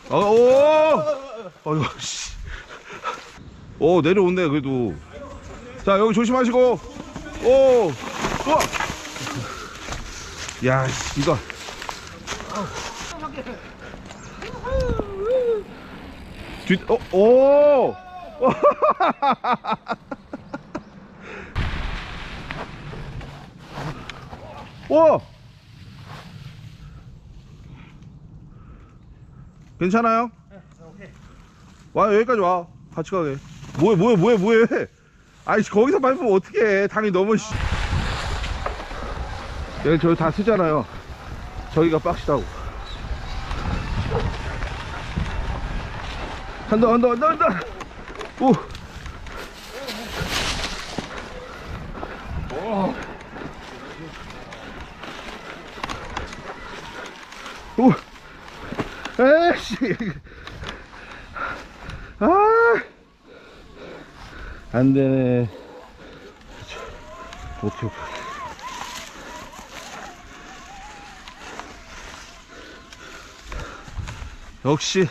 어이구, 씨. 오, 내려온네, 그래도. 자, 여기 조심하시고. 오, 우와. 야, 이거. 오. 와. 괜찮아요? 네, 오케이. 와, 여기까지 와. 같이 가게. 뭐해. 아이, 거기서 밟으면 어떡해. 당이 너무, 씨. 여기 저기 다 쓰잖아요. 저기가 빡시다고. 한다. 오. 오. 에이씨. 안 되네. 오케이. 역시.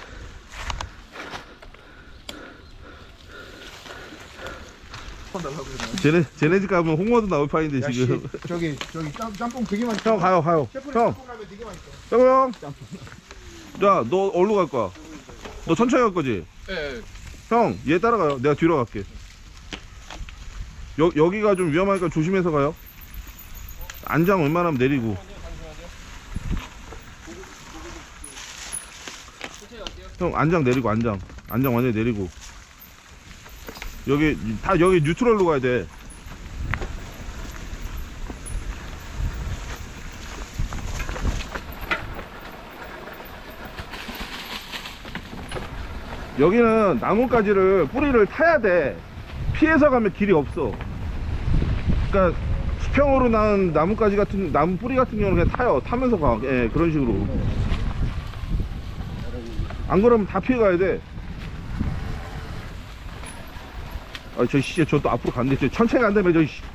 쟤네 집 가면 홍어도 나올 판인데 지금. 저기 짬뽕 되게 맛있어. 형 가요. 형. 짬뽕 라면 되게 맛있어. 형. 자, 너 어디로 갈 거야? 너 천천히 갈 거지? 예. 형, 얘 따라가요. 내가 뒤로 갈게. 여기가 좀 위험하니까 조심해서 가요. 안장 웬만하면 내리고. 형, 안장 내리고, 안장 완전히 내리고. 여기 뉴트럴로 가야 돼. 여기는 나뭇가지를 뿌리를 타야 돼. 피해서 가면 길이 없어. 그러니까 수평으로 난 나뭇가지 같은 나무 뿌리 같은 경우는 그냥 타요. 타면서 가. 예, 그런 식으로. 안 그러면 다 피해 가야 돼. 아, 저 또 앞으로 간대. 저 천천히 간다며, 저 씨.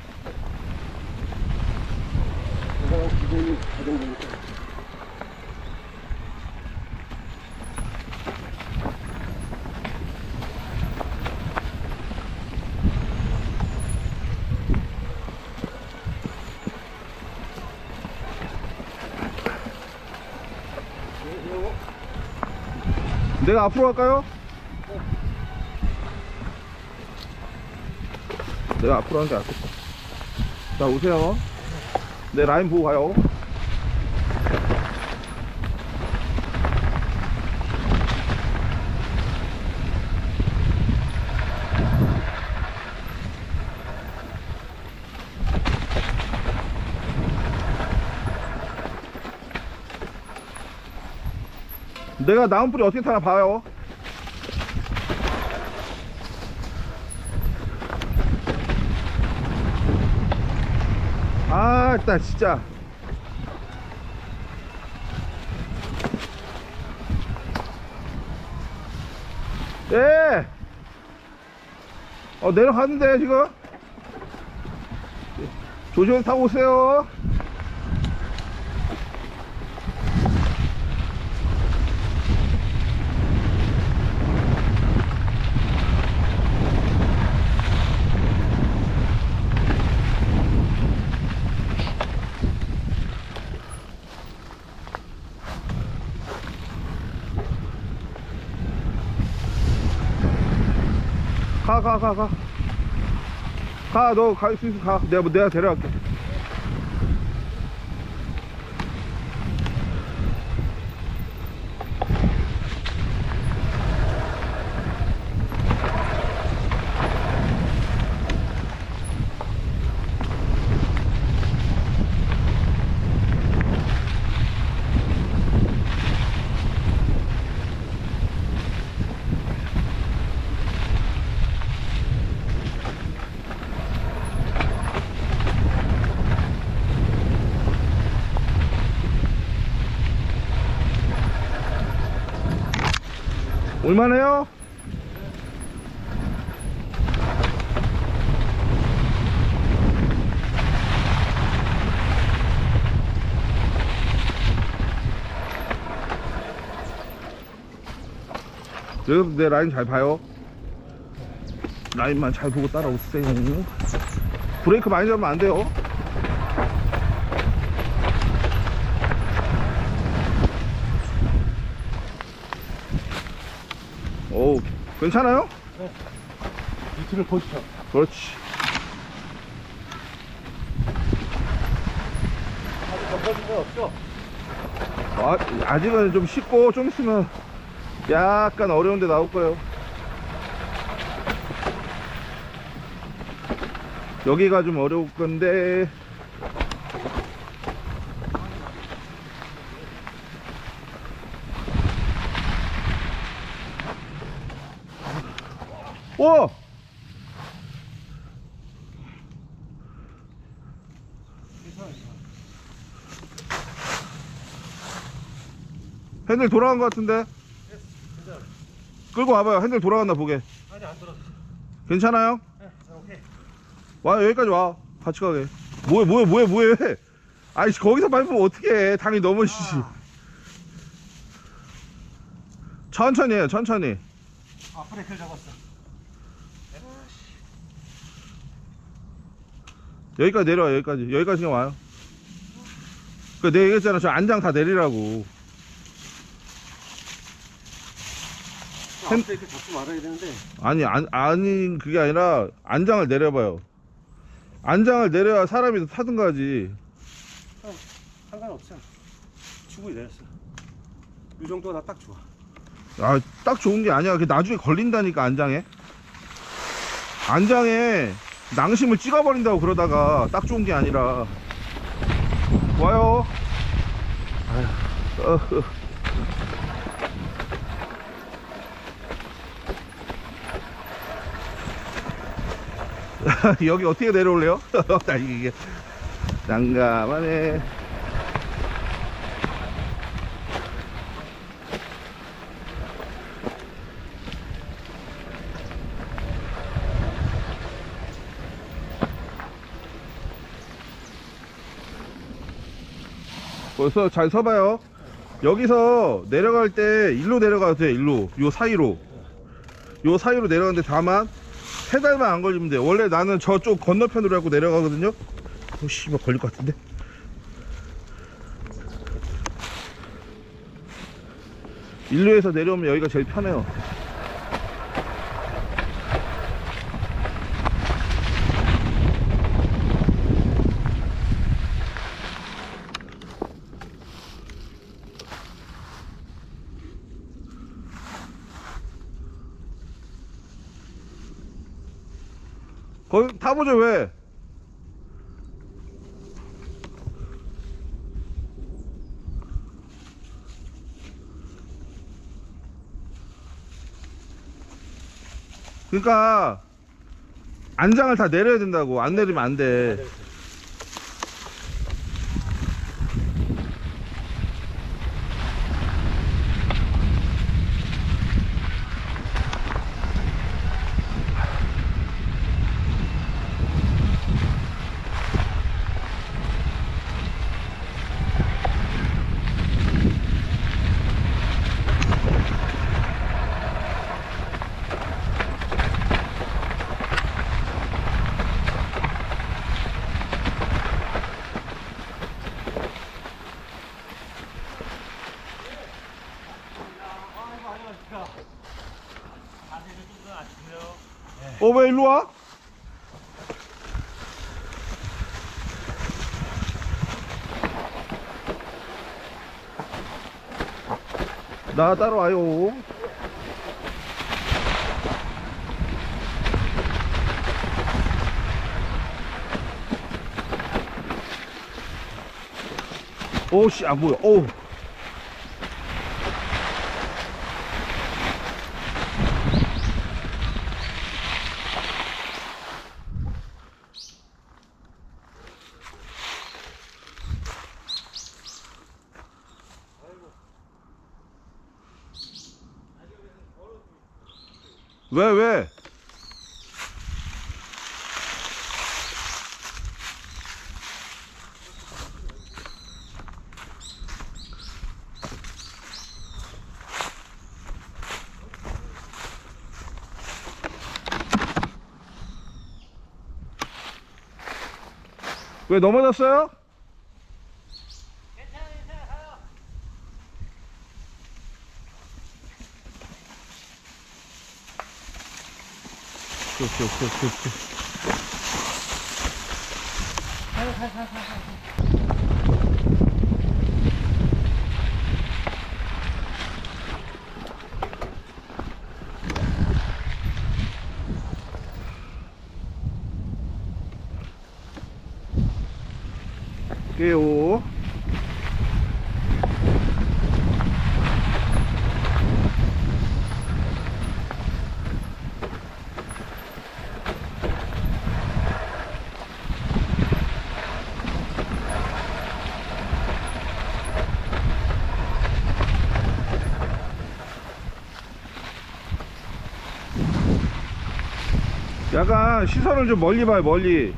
내가 앞으로 갈까요? 내가 앞으로 하는 게 낫겠다. 자, 오세요. 내 라인 보고 가요. 내가 나무 뿌리 어떻게 타나 봐요. 아, 나 진짜. 예. 내려가는데 지금. 조심해서 타고 오세요. 너 갈 수 있어. 가. 내가 데려갈게. 올만해요? 여러분 내 라인 잘 봐요. 라인만 잘 보고 따라오세요. 브레이크 많이 잡으면 안 돼요. 오, 괜찮아요? 밑을 보시죠. 그렇지. 아직 넘어진 건 없죠? 아직은 좀 쉽고 좀 있으면 약간 어려운데 나올 거예요. 여기가 좀 어려울 건데. 오! 핸들 돌아간 것 같은데? 끌고 와봐요. 핸들 돌아갔나 보게. 아니 안 들었어. 괜찮아요? 네, 오케이. 와, 여기까지 와. 같이 가게. 뭐해. 아이씨, 거기서 밟으면 어떡해. 당연히 넘어지지. 천천히 해요, 천천히. 아 브레이크를 잡았어. 여기까지 내려와, 여기까지 그냥 와요. 내가 얘기했잖아. 저 안장 다 내리라고. 브레이크 잡고 말아야 되는데. 아니, 그게 아니라, 안장을 내려봐요. 안장을 내려야 사람이 타든가 하지. 상관없어. 충분히 내렸어. 이 정도가 나 딱 좋아. 아, 딱 좋은 게 아니야. 그게 나중에 걸린다니까, 안장에. 안장에 낭심을 찍어버린다고 그러다가 딱 좋은 게 아니라. 와요. 아휴. 여기 어떻게 내려올래요? 나 이게 난감하네. 벌써 잘 서봐요. 여기서 내려갈 때 일로 내려가도 돼. 일로, 요 사이로 내려가는데 다만 페달만 안 걸리면 돼. 원래 나는 저쪽 건너편으로 하고 내려가거든요. 씨발 걸릴 것 같은데. 일로에서 내려오면 여기가 제일 편해요. 거기 타보죠. 왜? 그러니까 안장을 다 내려야 된다고. 안 내리면 안 돼. 왜 일로 와? 나 따라와요. 오씨, 안 보여. 오우. 왜? 왜 넘어졌어요? 오케이. 게요. 약간 시선을 좀 멀리 봐요, 멀리.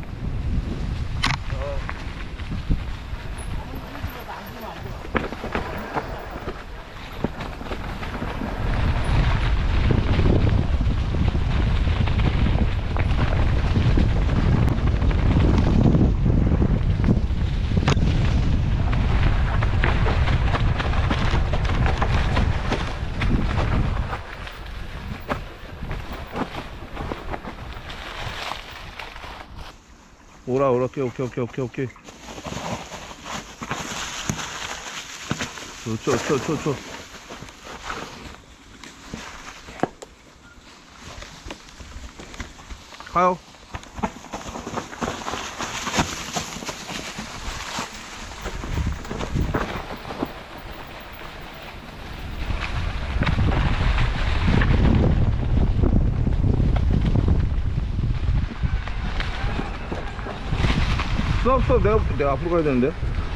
오라, 오케이. 쳐. 가요. 스톱. 내가 앞으로 가야 되는데.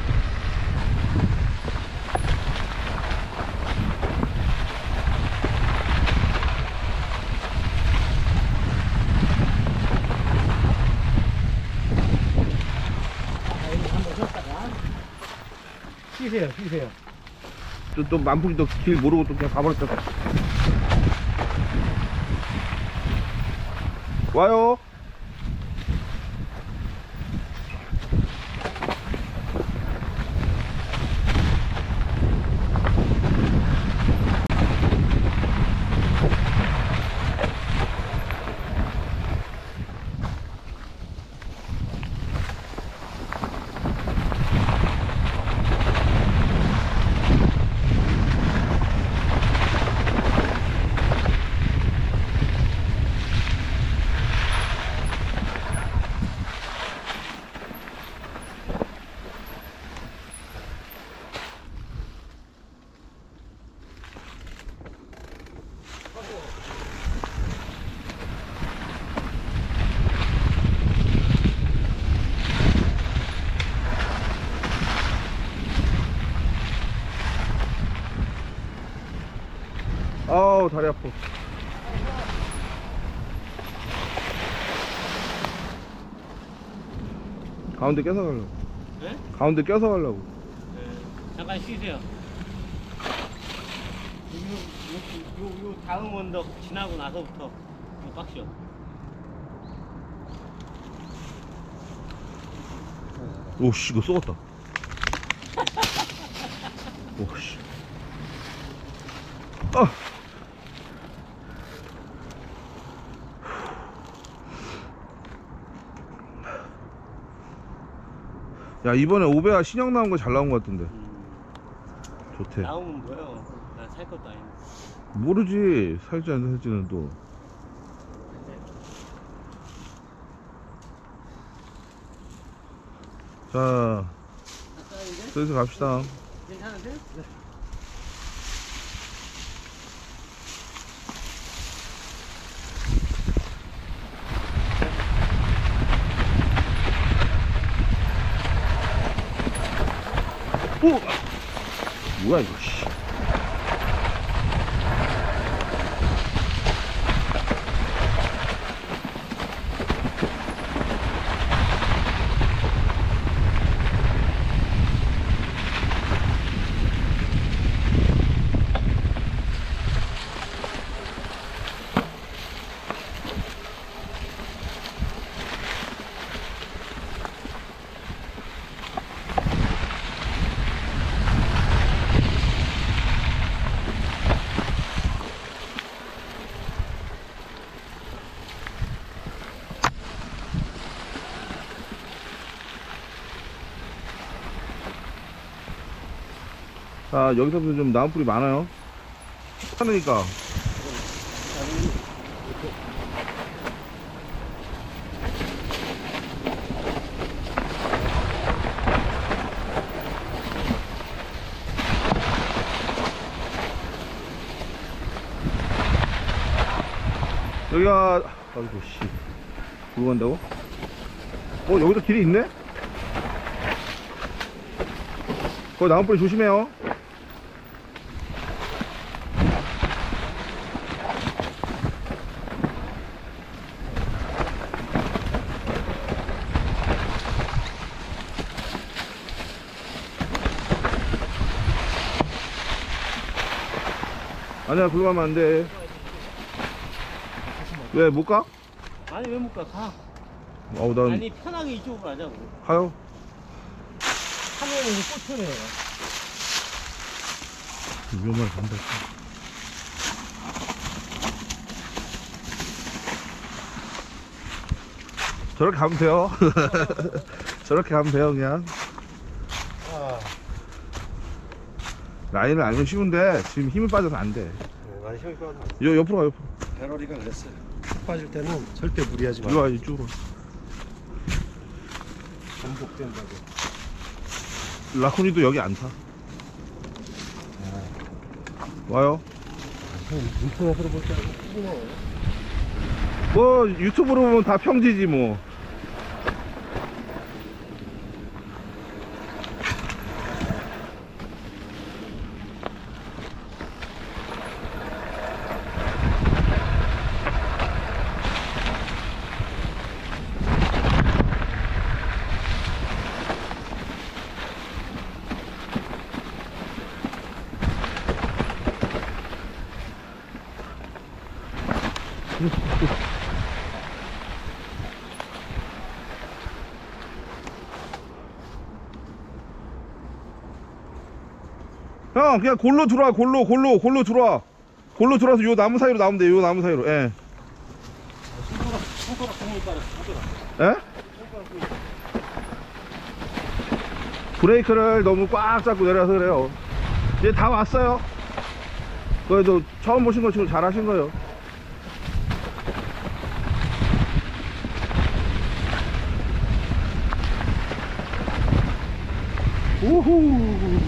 쉬세요. 또 만풍이 또 길 모르고 또 그냥 가버렸다. 와요. 아우, 다리 아파. 가운데 껴서 가려고. 네? 가운데 껴서 가려고. 잠깐 쉬세요. 요 다음 언덕 지나고 나서부터 빡셔. 오씨, 이거 쏘았다. 오씨. 야, 이번에 오베아 신형 나온 거 잘 나온 거 같은데. 좋대. 나오면 뭐요? 난 살 것도 아닌데. 모르지. 살지 안 살지는 또. 자, 슬슬 갑시다. 괜찮으세요? 네. 오! 뭐야 이거, 씨. 자, 여기서부터 좀 나무 뿌리 많아요. 하니까. 여기가, 아이고, 씨. 누구 간다고? 여기도 길이 있네? 거기 나무뿌리 조심해요. 아니야, 글로 가면 안 돼. 왜, 못 가? 아니 왜 못 가? 가. 난. 아니 편하게 이쪽으로 가자고. 가요. 하면은 꽂혀내요. 위험하게 간다. 저렇게 가면 돼요. 저렇게 가면 돼요, 그냥. 라인을 알면 쉬운데, 지금 힘이 빠져서 안 돼. 많이 힘이 빠져. 옆으로 가, 옆으로. 배럴이가 그랬어요. 빠질 때는 절대 무리하지 마. 이리 와, 이쪽으로. 반복된다고. 라코니도 여기 안 타. 와요. 인터넷으로 볼 때 알고 뭐, 유튜브로 보면 다 평지지, 뭐. 형, 그냥 골로 들어와, 골로 들어와. 골로 들어와서 요 나무 사이로 나오면 돼, 요 나무 사이로, 예. 손가락 공이 빠졌어. 예? 브레이크를 너무 꽉 잡고 내려서 그래요. 이제 다 왔어요. 그래도 처음 보신 거 지금 잘 하신 거예요. 우후.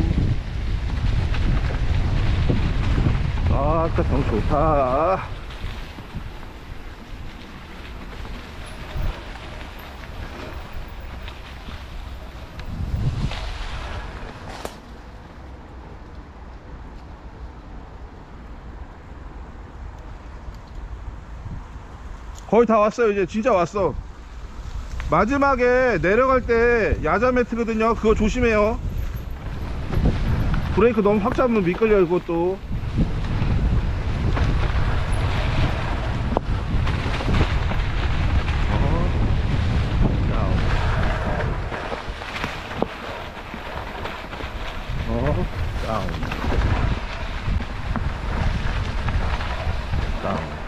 아까 정 좋다. 거의 다 왔어요. 이제 진짜 왔어. 마지막에 내려갈 때 야자 매트거든요. 그거 조심해요. 브레이크 너무 확 잡으면 미끌려요, 그것도. 다운. 다운.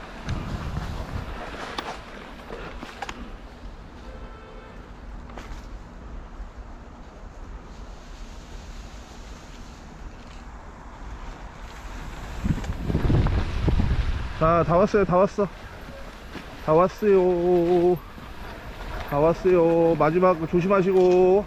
자, 다 왔어요. 다 왔어. 다 왔어요. 다 왔어요. 마지막 조심하시고.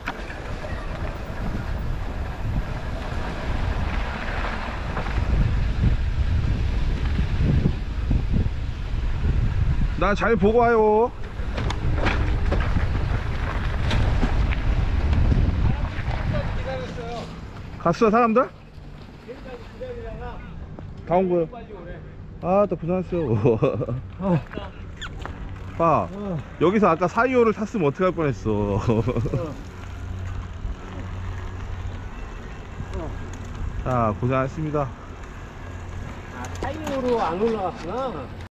나 잘 보고 와요. 갔어, 사람들? 다 온 거요. 아, 또 부산했어. 봐, 여기서 아까 425를 탔으면 어떡할 뻔했어. 자, 고생하셨습니다. 아 타이어로 안 올라갔구나.